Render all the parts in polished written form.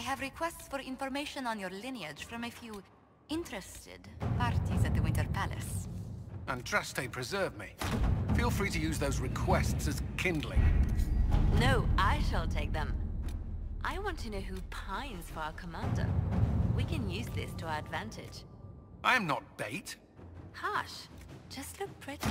have requests for information on your lineage from a few interested parties at the Winter Palace. Andraste preserve me. Feel free to use those requests as kindling. No, I shall take them. I want to know who pines for our commander. We can use this to our advantage. I am not bait. Hush. Just look pretty.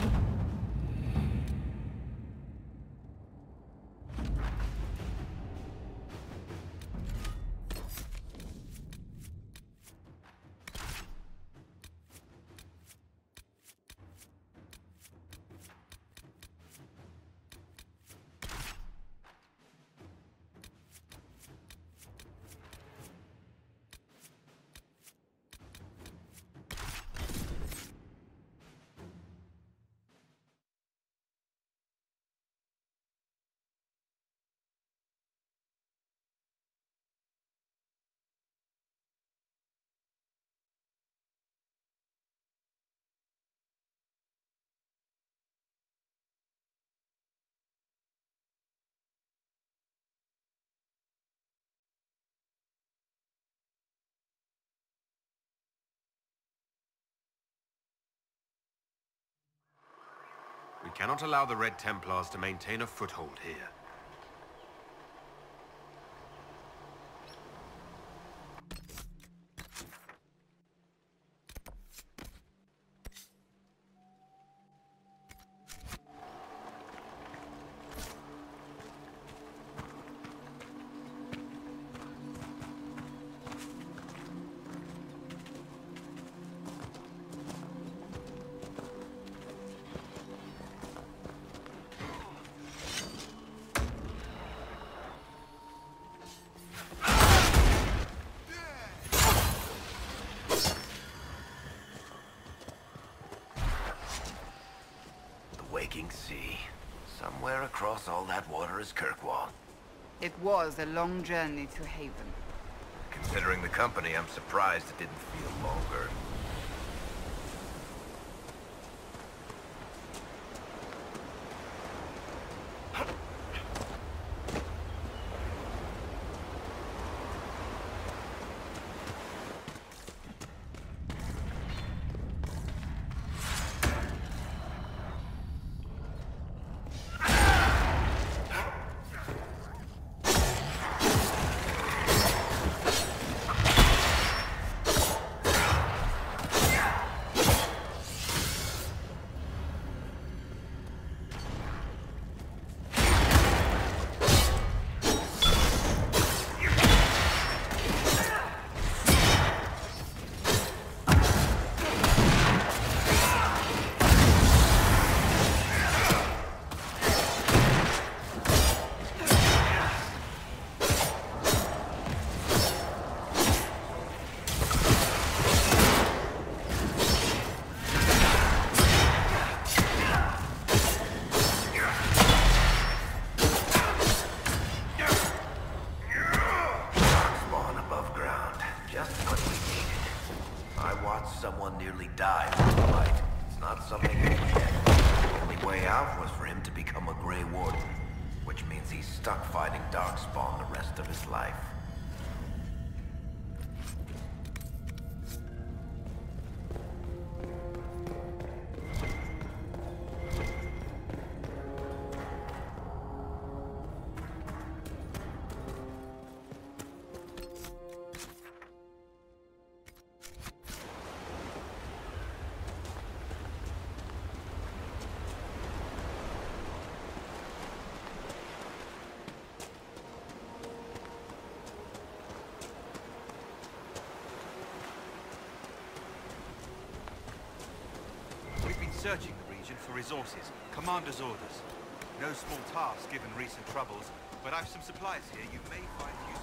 We cannot allow the Red Templars to maintain a foothold here. Waking sea. Somewhere across all that water is Kirkwall. It was a long journey to Haven. Considering the company, I'm surprised it didn't feel longer. Someone nearly died in the fight. It's not something you get. The only way out was for him to become a Grey Warden, which means he's stuck fighting Darkspawn the rest of his life. Searching the region for resources. Commander's orders. No small task given recent troubles, but I've some supplies here you may find useful.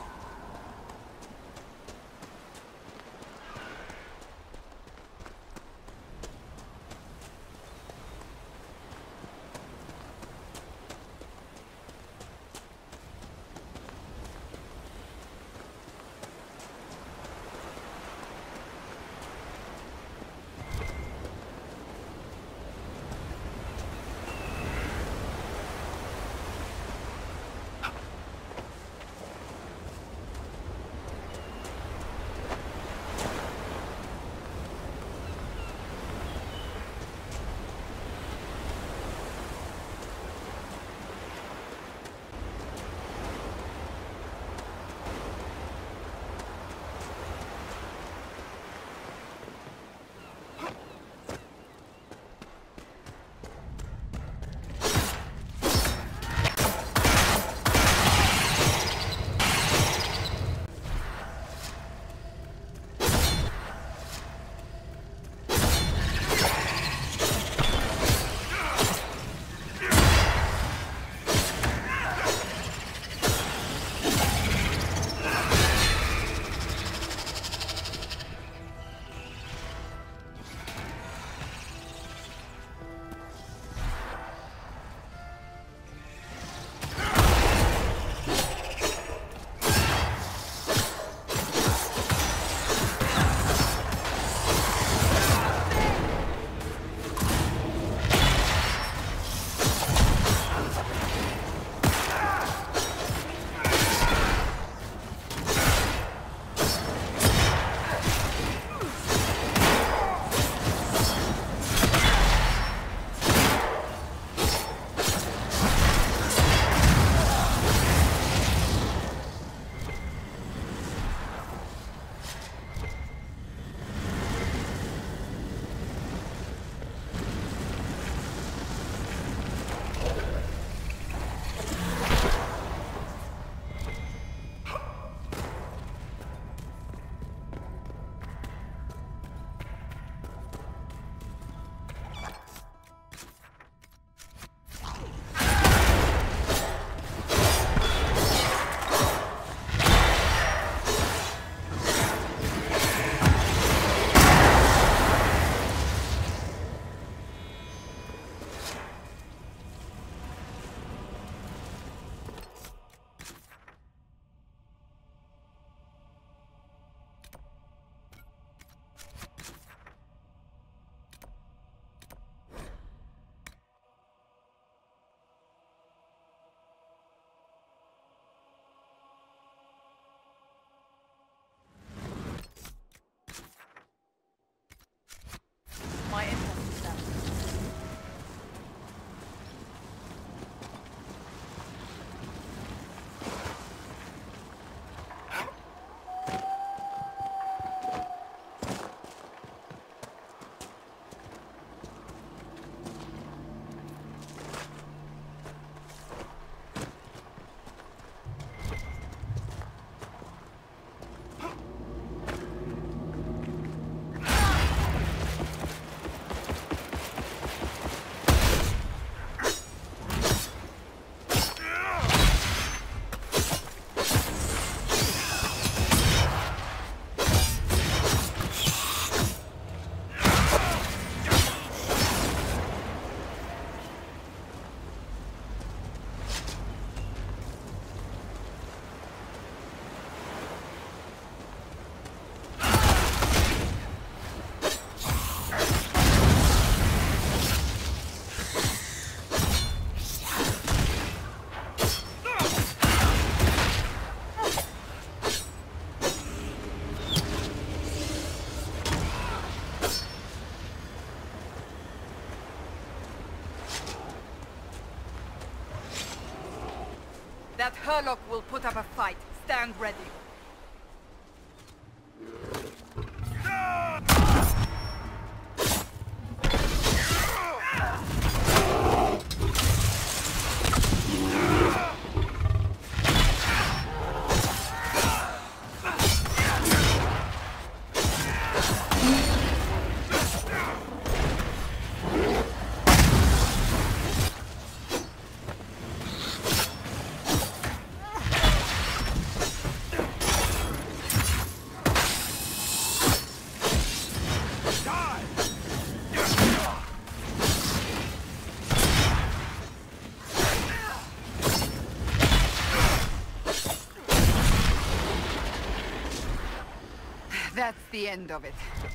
That Herlock will put up a fight. Stand ready. That's the end of it.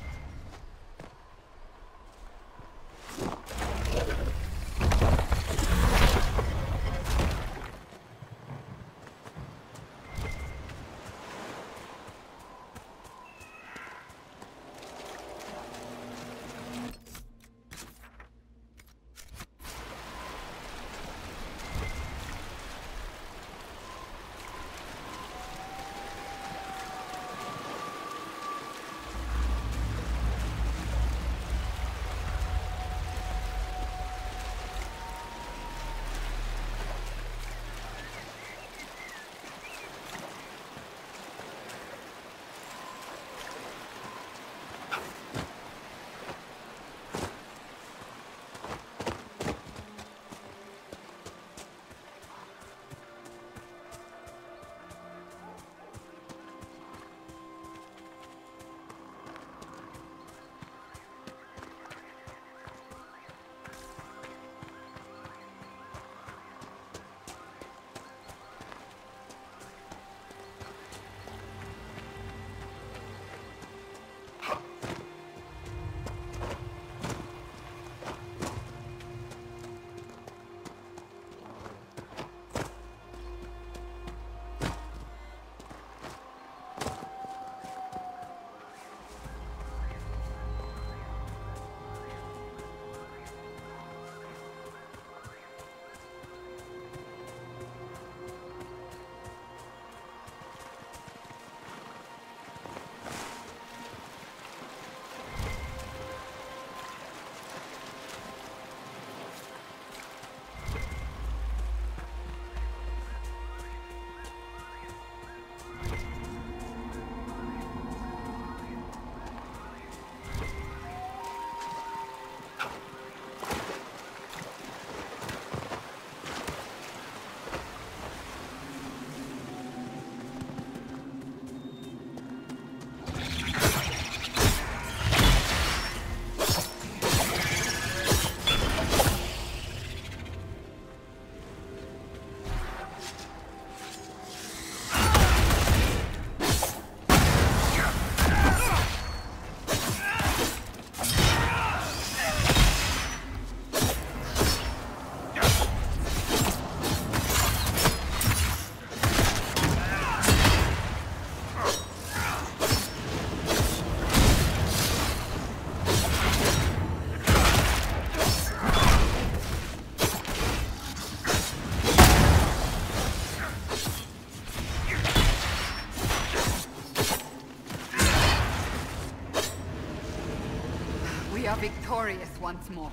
We are victorious once more.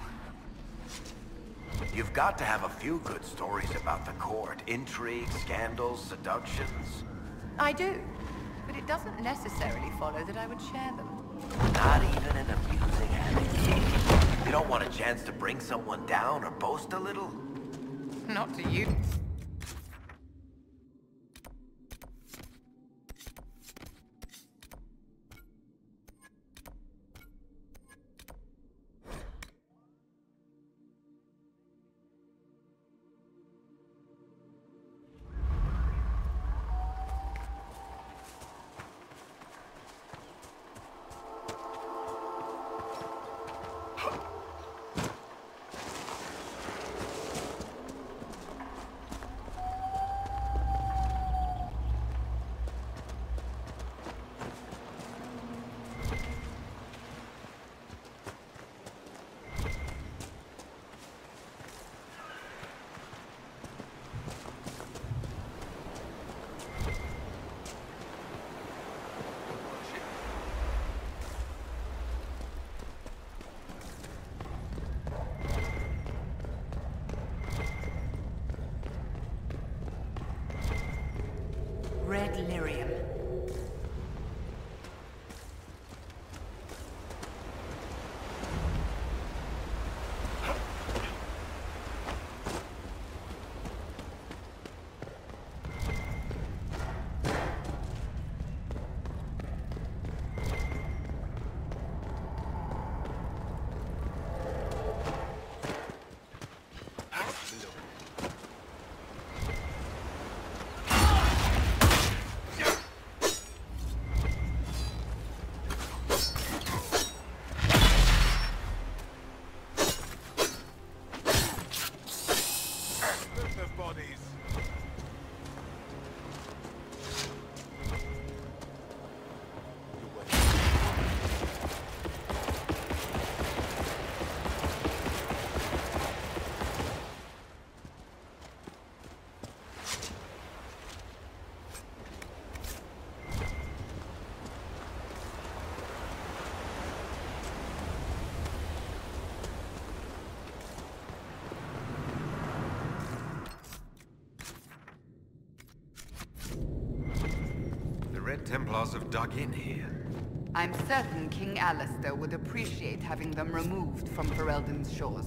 You've got to have a few good stories about the court. Intrigue, scandals, seductions. I do, but it doesn't necessarily follow that I would share them. Not even an amusing anecdote. You don't want a chance to bring someone down or boast a little? Not to you. lyrium. The Red Templars have dug in here. I'm certain King Alistair would appreciate having them removed from Ferelden's shores.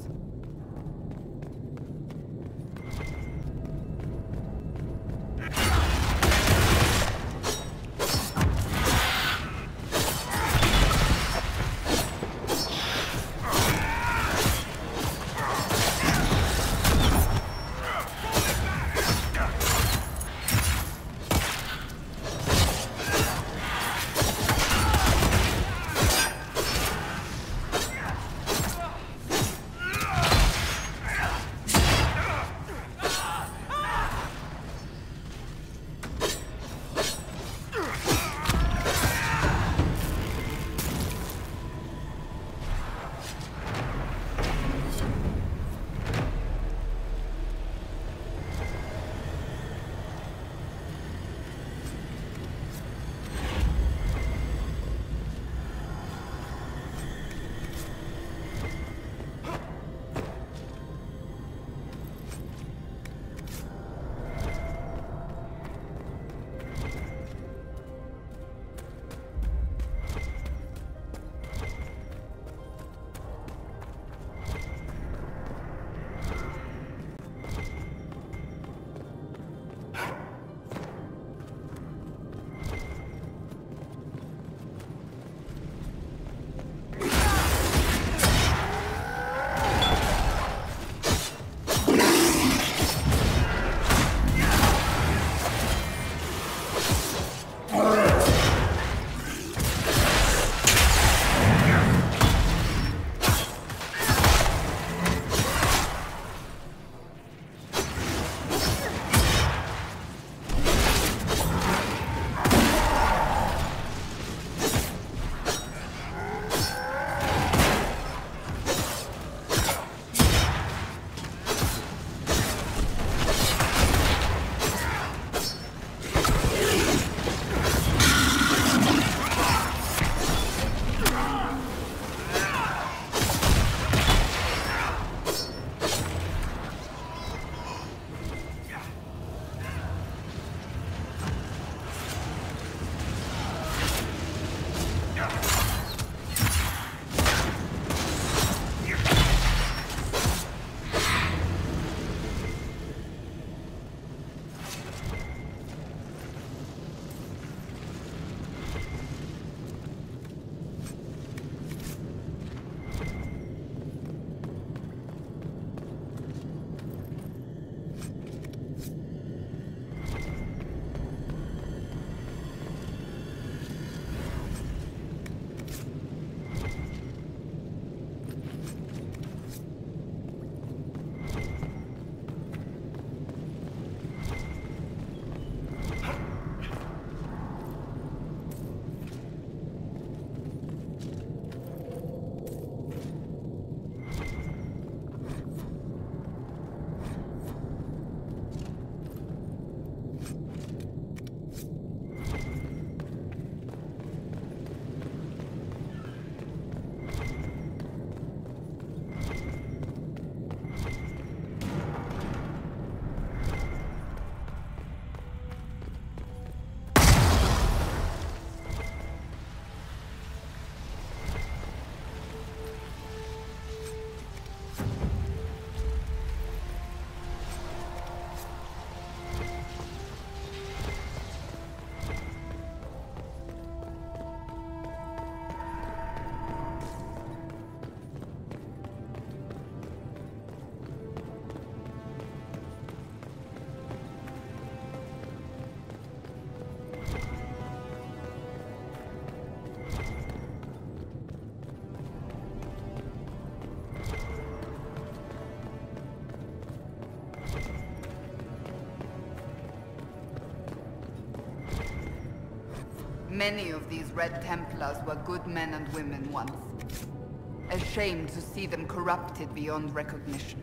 Many of these Red Templars were good men and women once. A shame to see them corrupted beyond recognition.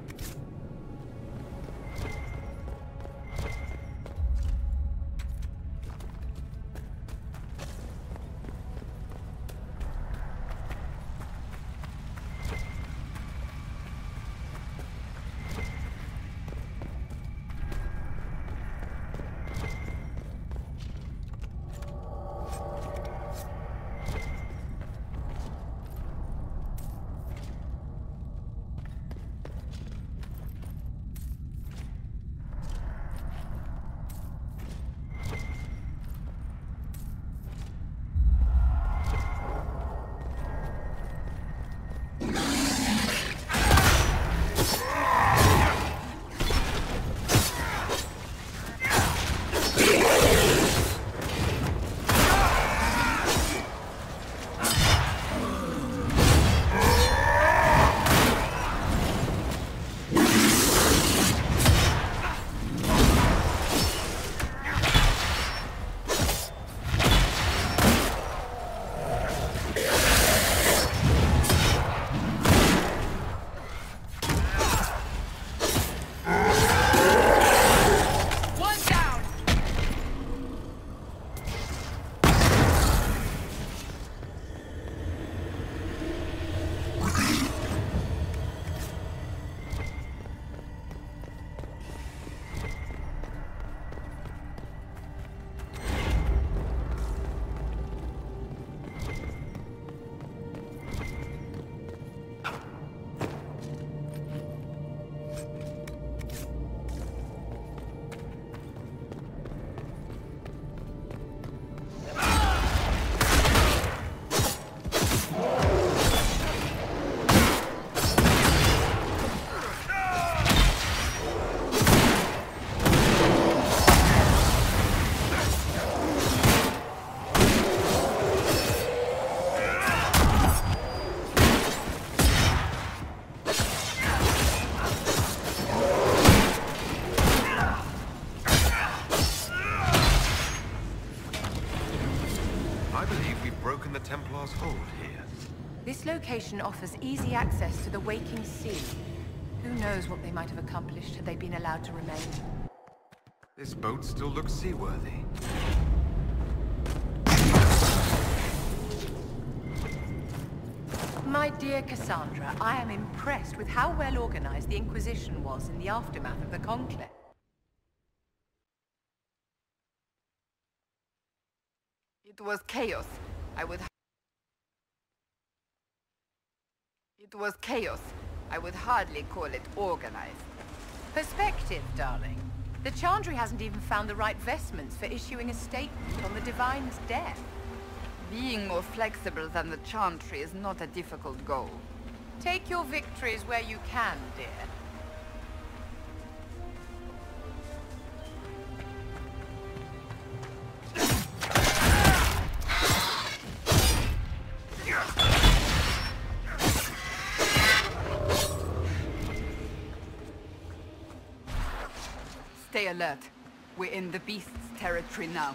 Templar's hold here. This location offers easy access to the waking sea. Who knows what they might have accomplished had they been allowed to remain. This boat still looks seaworthy. My dear Cassandra, I am impressed with how well organized the Inquisition was in the aftermath of the Conclave. It was chaos. It was chaos. I would hardly call it organized. Perspective, darling. The Chantry hasn't even found the right vestments for issuing a statement on the Divine's death. Being more flexible than the Chantry is not a difficult goal. Take your victories where you can, dear. Stay alert. We're in the Beast's territory now.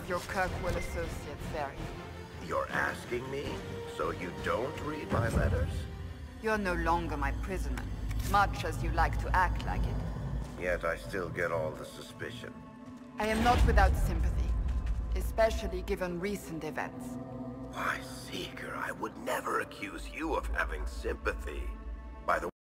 your Kirkwall associates vary. You're asking me, so you don't read my letters? You're no longer my prisoner, much as you like to act like it. Yet I still get all the suspicion. I am not without sympathy, especially given recent events. Why, Seeker, I would never accuse you of having sympathy. By the